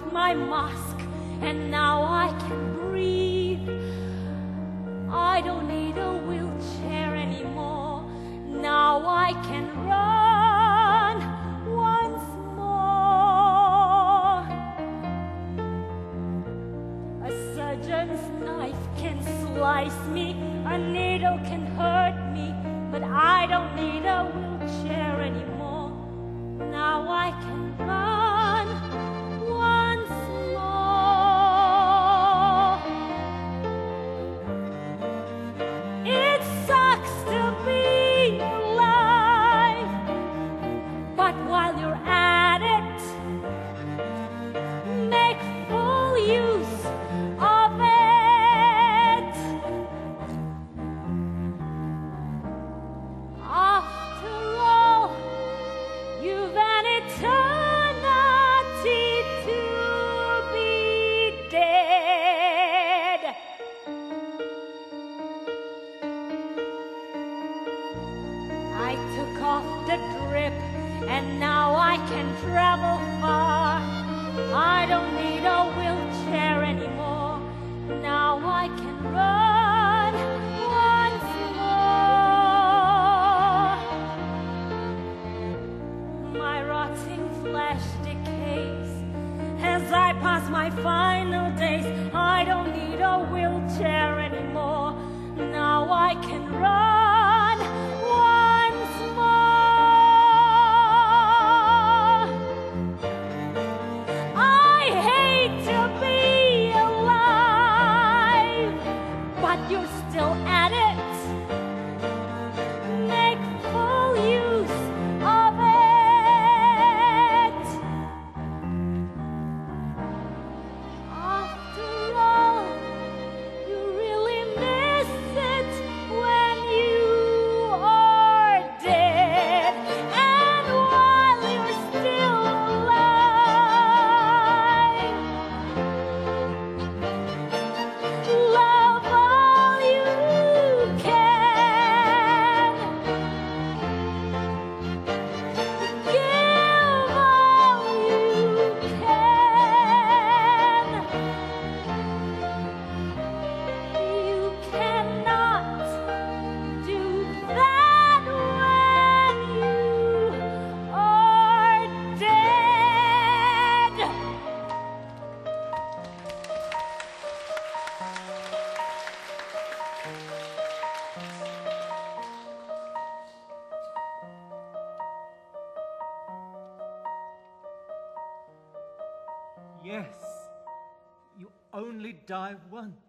my mask, and now I can breathe. I don't need a wheelchair anymore. Now I can run once more. A surgeon's knife can slice me, a needle can hurt me, but I don't need a wheelchair anymore. Now I can run once more. It sucks to be alive, but while you're at it, make full use of it. After all, you've an eternity to be dead. I took off the drip, and now I can travel far. I don't need a wheelchair anymore. Now I can run once more. My rotting flesh decays as I pass my final days. I don't need a wheelchair anymore. Now I can run once more. I hate to be alive, but you're still at it. Make full use of it. After all, you really miss it when you are dead. And while you're still alive, love all you can. Give all you can. You cannot do that when you are dead. Yes, you only die once.